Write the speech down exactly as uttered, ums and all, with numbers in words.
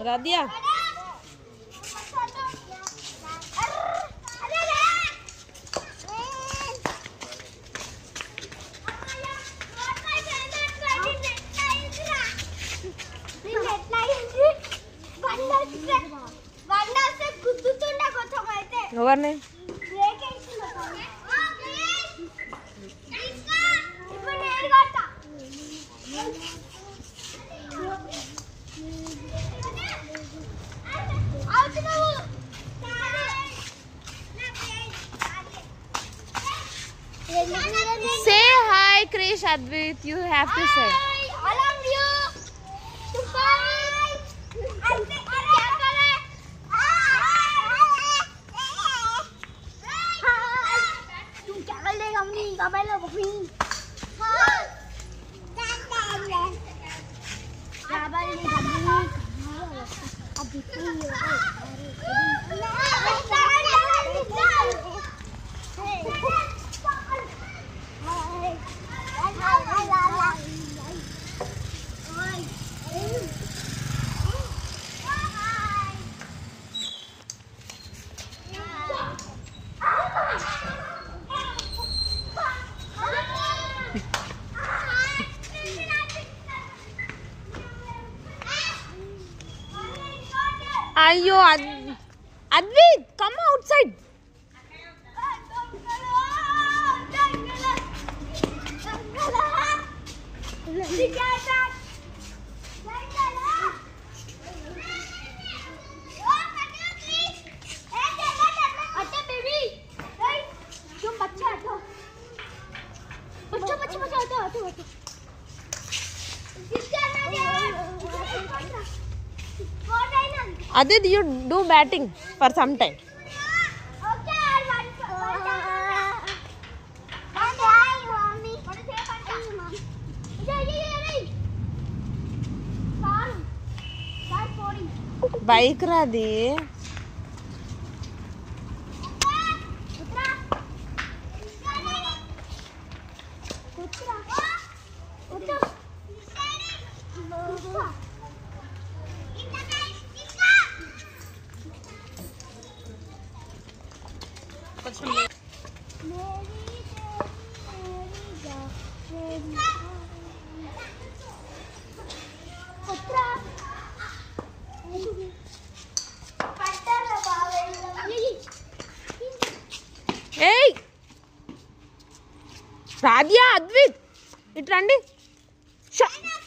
రాధియా ఎవరిని Say hi, Krish, Advait. You have to say. I love you. To fight. तुम क्या कर लेगा मम्मी का पहले मम्मी हाँ राबा ने मम्मी अब दिखती Ayo, Ad Advait, come outside. Adit, you do batting for some time. Bike Radhi. Hey, Radhya, Advait, it randi.